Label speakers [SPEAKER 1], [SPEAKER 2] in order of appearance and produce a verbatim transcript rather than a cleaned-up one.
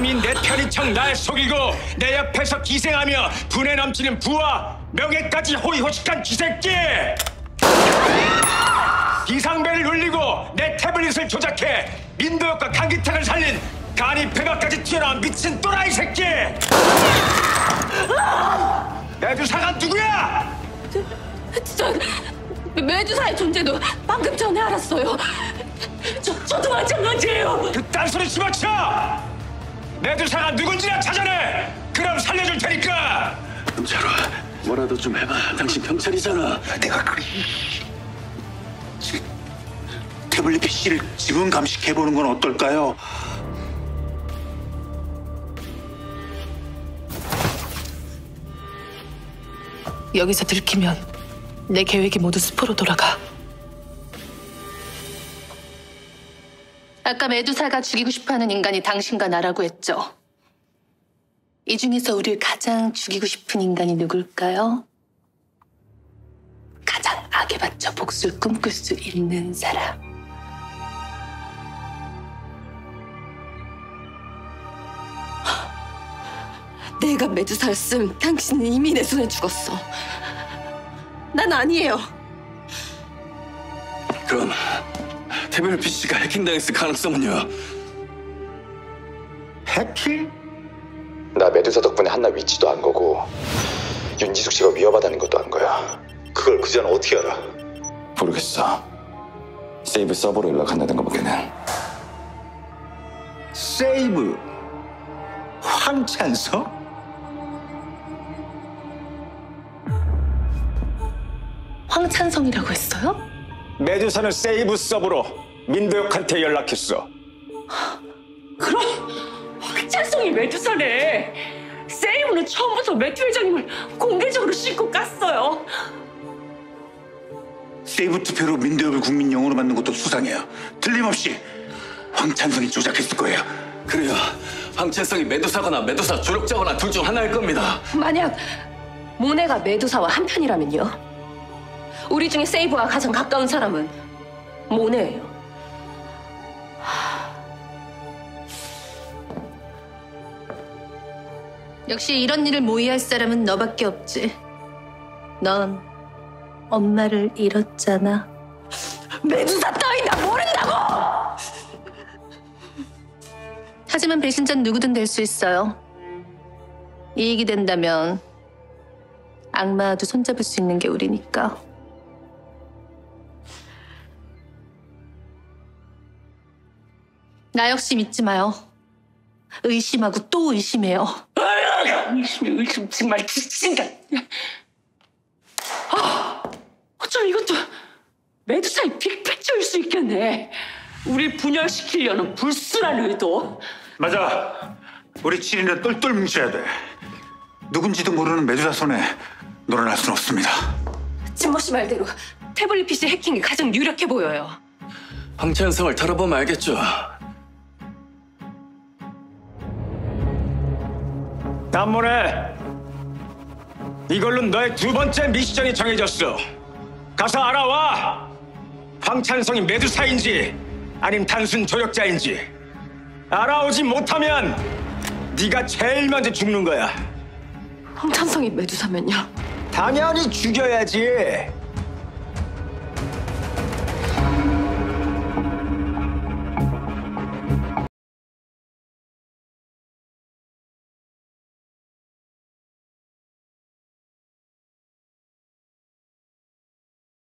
[SPEAKER 1] 감히 내 편인 척 날 속이고 내 옆에서 기생하며 분에 넘치는 부와 명예까지 호의호식한 쥐새끼! 비상벨을 울리고 내 태블릿을 조작해 민도혁과 강기탁을 살린 간이 배가까지 튀어나온 미친 또라이 새끼! 메두사가 누구야?
[SPEAKER 2] 저, 저 메두사의 존재도 방금 전에 알았어요. 저, 저도 마찬가지예요.
[SPEAKER 1] 그딴 소리 집어쳐! 메두사가 누군지나 찾아내! 그럼 살려줄 테니까!
[SPEAKER 3] 경찰아, 뭐라도 좀 해봐. 당신 경찰이잖아.
[SPEAKER 4] 내가 그리... 태블릿 피씨를 지분 감식해보는 건 어떨까요?
[SPEAKER 5] 여기서 들키면 내 계획이 모두 수포로 돌아가.
[SPEAKER 2] 아까 메두사가 죽이고 싶어하는 인간이 당신과 나라고 했죠. 이 중에서 우리를 가장 죽이고 싶은 인간이 누굴까요? 가장 악에 받쳐 복수를 꿈꿀 수 있는 사람. 내가 메두사였음 당신은 이미 내 손에 죽었어. 난 아니에요.
[SPEAKER 3] 그럼 태블릿 피씨가 해킹당했을 가능성은요?
[SPEAKER 4] 해킹?
[SPEAKER 6] 나 메두사 덕분에 한나 위치도 안 거고 윤지숙 씨가 위험하다는 것도 안 거야. 그걸 그자는 어떻게 알아?
[SPEAKER 7] 모르겠어. 세이브 서버로 연락한다는 것밖에는.
[SPEAKER 4] 세이브? 황찬성?
[SPEAKER 2] 황찬성이라고 했어요?
[SPEAKER 1] 메두사는 세이브 서버로 민도혁한테 연락했어.
[SPEAKER 2] 그럼 황찬성이 메두사네. 세이브는 처음부터 매튜 회장님을 공개적으로 싣고 깠어요.
[SPEAKER 4] 세이브 투표로 민도혁을 국민 영웅으로 만든 것도 수상해요. 틀림없이 황찬성이 조작했을 거예요.
[SPEAKER 3] 그래요. 황찬성이 메두사거나 메두사 조력자거나 둘 중 하나일 겁니다.
[SPEAKER 2] 만약 모네가 메두사와 한편이라면요? 우리 중에 세이브와 가장 가까운 사람은 모네예요. 역시 이런 일을 모의할 사람은 너밖에 없지. 넌 엄마를 잃었잖아. 메두사 따윈 나 모른다고! 하지만 배신자는 누구든 될 수 있어요. 이익이 된다면 악마와도 손잡을 수 있는 게 우리니까. 나 역시 믿지 마요. 의심하고 또 의심해요. 의심, 의심 정말 지친다. 아, 어쩜 이것도 메두사의 빅팩트일 수 있겠네. 우리 분열시키려는 불순한 의도.
[SPEAKER 4] 맞아. 우리 칠인을 똘똘 뭉쳐야 돼. 누군지도 모르는 메두사 손에 놀아날 순 없습니다.
[SPEAKER 2] 진모 씨 말대로 태블릿 피씨 해킹이 가장 유력해 보여요.
[SPEAKER 3] 황찬성을 털어보면 알겠죠.
[SPEAKER 1] 남모네, 이걸로 너의 두 번째 미션이 정해졌어. 가서 알아와. 황찬성이 메두사인지 아님 단순 조력자인지. 알아오지 못하면 네가 제일 먼저 죽는 거야.
[SPEAKER 2] 황찬성이 메두사면요?
[SPEAKER 1] 당연히 죽여야지.